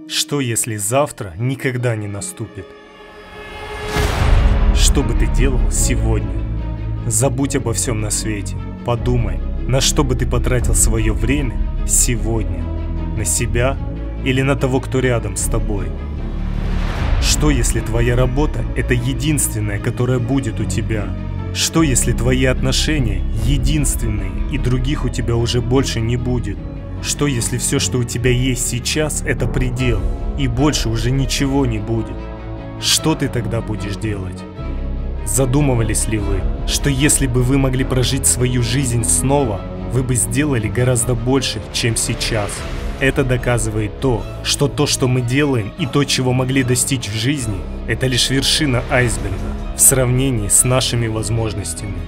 Что, если завтра никогда не наступит? Что бы ты делал сегодня? Забудь обо всем на свете. Подумай, на что бы ты потратил свое время сегодня? На себя или на того, кто рядом с тобой? Что, если твоя работа – это единственная, которая будет у тебя? Что, если твои отношения единственные, и других у тебя уже больше не будет? Что, если все, что у тебя есть сейчас, это предел, и больше уже ничего не будет? Что ты тогда будешь делать? Задумывались ли вы, что если бы вы могли прожить свою жизнь снова, вы бы сделали гораздо больше, чем сейчас? Это доказывает то, что мы делаем и то, чего могли достичь в жизни, это лишь вершина айсберга в сравнении с нашими возможностями.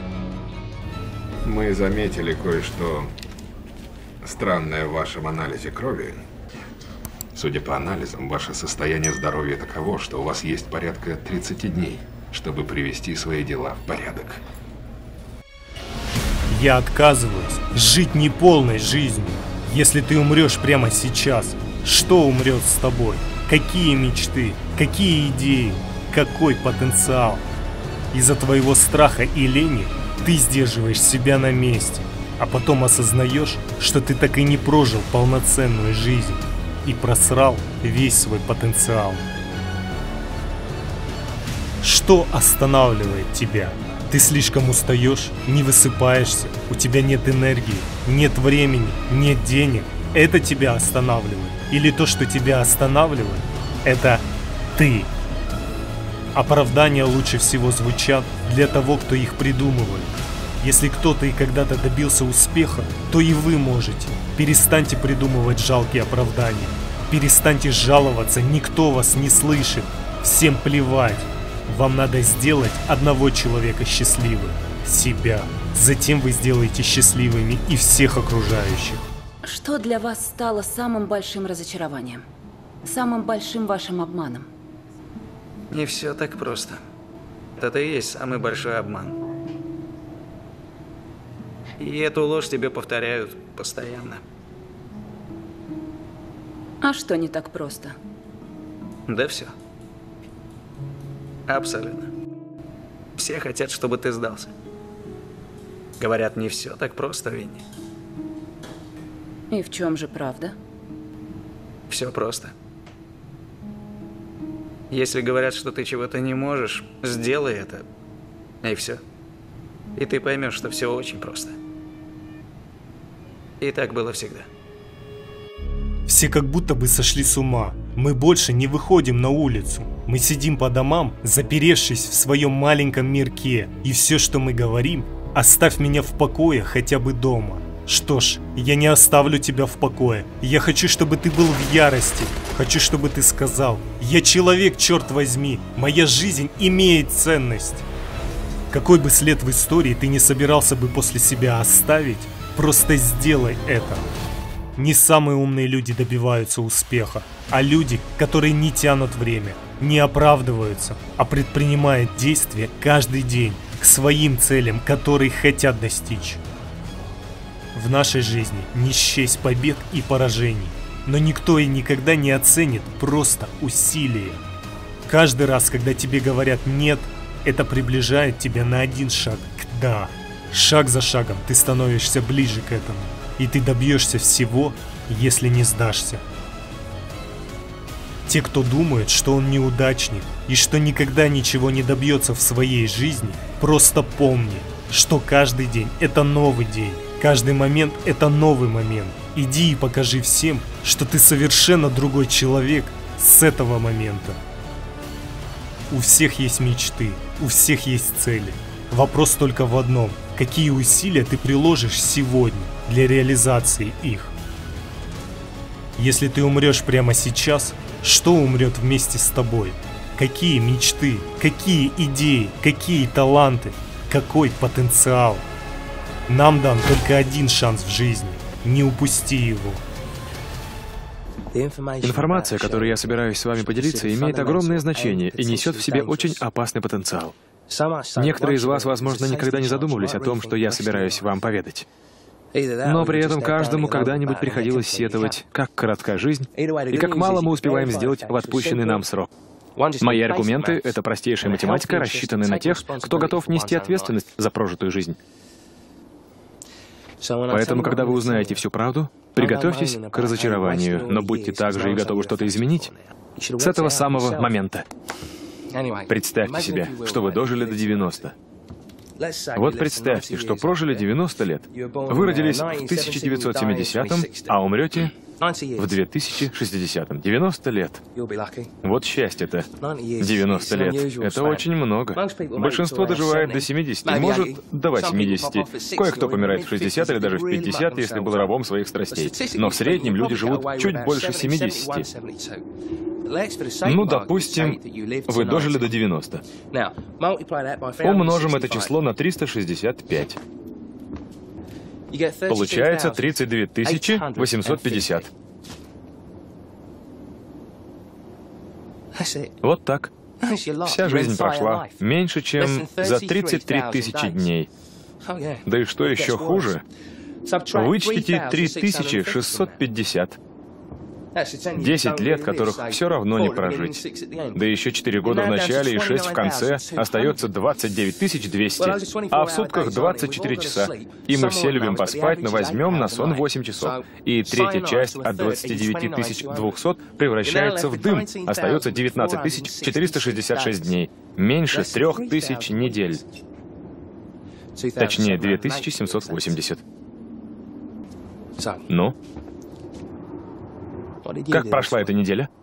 Мы заметили кое-что странное в вашем анализе крови. Судя по анализам, ваше состояние здоровья таково, что у вас есть порядка 30 дней, чтобы привести свои дела в порядок. Я отказываюсь жить неполной жизнью. Если ты умрешь прямо сейчас, что умрет с тобой? Какие мечты? Какие идеи? Какой потенциал? Из-за твоего страха и лени ты сдерживаешь себя на месте, а потом осознаешь, что ты так и не прожил полноценную жизнь и просрал весь свой потенциал. Что останавливает тебя? Ты слишком устаешь, не высыпаешься, у тебя нет энергии, нет времени, нет денег. Это тебя останавливает. Или то, что тебя останавливает, это ты. Оправдания лучше всего звучат для того, кто их придумывает. Если кто-то и когда-то добился успеха, то и вы можете. Перестаньте придумывать жалкие оправдания. Перестаньте жаловаться, никто вас не слышит. Всем плевать. Вам надо сделать одного человека счастливым – себя. Затем вы сделаете счастливыми и всех окружающих. Что для вас стало самым большим разочарованием? Самым большим вашим обманом? Не все так просто. Это и есть самый большой обман. И эту ложь тебе повторяют постоянно. А что не так просто? Да все. Абсолютно. Все хотят, чтобы ты сдался. Говорят, не все так просто, Винни. И в чем же правда? Все просто. Если говорят, что ты чего-то не можешь, сделай это, и все. И ты поймешь, что все очень просто. И так было всегда. Все как будто бы сошли с ума. Мы больше не выходим на улицу. Мы сидим по домам, заперевшись в своем маленьком мирке. И все, что мы говорим, оставь меня в покое хотя бы дома. Что ж, я не оставлю тебя в покое. Я хочу, чтобы ты был в ярости. Хочу, чтобы ты сказал: я человек, черт возьми. Моя жизнь имеет ценность. Какой бы след в истории ты не собирался бы после себя оставить, просто сделай это. Не самые умные люди добиваются успеха, а люди, которые не тянут время, не оправдываются, а предпринимают действия каждый день к своим целям, которые хотят достичь. В нашей жизни не счесть побед и поражений, но никто и никогда не оценит просто усилия. Каждый раз, когда тебе говорят «нет», это приближает тебя на один шаг к «да». Шаг за шагом ты становишься ближе к этому. И ты добьешься всего, если не сдашься. Те, кто думает, что он неудачник и что никогда ничего не добьется в своей жизни, просто помни, что каждый день – это новый день, каждый момент – это новый момент. Иди и покажи всем, что ты совершенно другой человек с этого момента. У всех есть мечты, у всех есть цели. Вопрос только в одном – какие усилия ты приложишь сегодня для реализации их. Если ты умрешь прямо сейчас, что умрет вместе с тобой? Какие мечты, какие идеи, какие таланты, какой потенциал? Нам дан только один шанс в жизни. Не упусти его. Информация, которой я собираюсь с вами поделиться, имеет огромное значение и несет в себе очень опасный потенциал. Некоторые из вас, возможно, никогда не задумывались о том, что я собираюсь вам поведать. Но при этом каждому когда-нибудь приходилось сетовать, как коротка жизнь и как мало мы успеваем сделать в отпущенный нам срок. Мои аргументы — это простейшая математика, рассчитанная на тех, кто готов нести ответственность за прожитую жизнь. Поэтому, когда вы узнаете всю правду, приготовьтесь к разочарованию, но будьте также и готовы что-то изменить с этого самого момента. Представьте себе, что вы дожили до 90. Вот представьте, что прожили 90 лет. Вы родились в 1970-м, а умрете в 2060-м. 90 лет. Вот счастье-то. 90 лет. Это очень много. Большинство доживает до 70, может, до 80. Кое-кто помирает в 60 или даже в 50, если был рабом своих страстей. Но в среднем люди живут чуть больше 70. Ну, допустим, вы дожили до 90. Умножим это число на 365. Получается 32 850. Вот так. Вся жизнь прошла меньше, чем за 33 тысячи дней. Да и что еще хуже? Вычтите 3650. 10 лет, которых все равно не прожить. Да еще 4 года в начале и 6 в конце. Остается 29 200. А в сутках 24 часа. И мы все любим поспать, но возьмем на сон 8 часов. И третья часть от 29 200 превращается в дым. Остается 19 466 дней. Меньше 3000 недель. Точнее, 2780. Ну? Как прошла эта неделя?